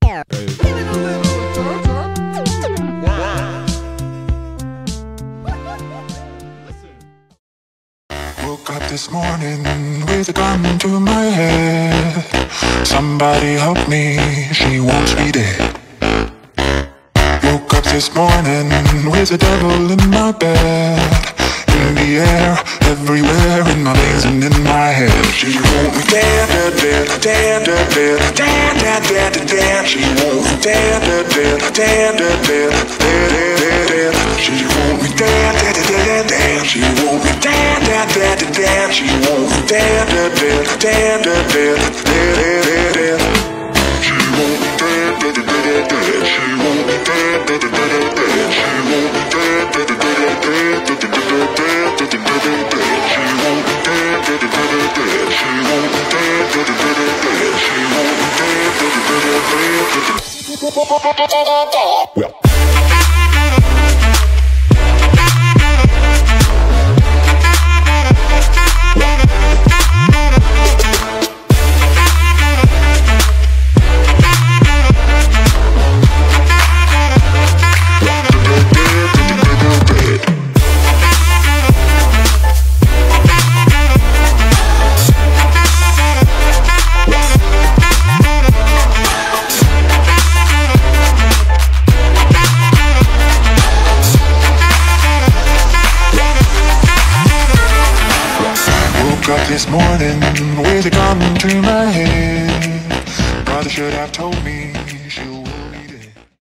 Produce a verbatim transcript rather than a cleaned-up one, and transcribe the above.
Woke up this morning with a gun to my head. Somebody help me, she wants me dead. Woke up this morning with the devil in my bed. In the air, everywhere, in my veins and in my head. She won't be dead, dead, dead, dead, dead, dead, dead, dead, dead, dead. She won't be dead, dead, dead, dead, dead, dead, dead, dead, dead. She won't be dead, dead, dead, dead. She won't be dead, dead, dead, dead. She won't be dead, dead, dead, dead, dead, dead, dead, dead. She won't be dead, dead, dead, dead. She won't be dead, dead, dead, dead. She won't be dead, dead, dead, dead, dead, dead, dead. She won't be dead, dead, dead, dead. She won't be dead, dead, dead, dead. She won't be dead, dead, dead, dead, dead. Well. Up this morning with a gun to my head. Brother should have told me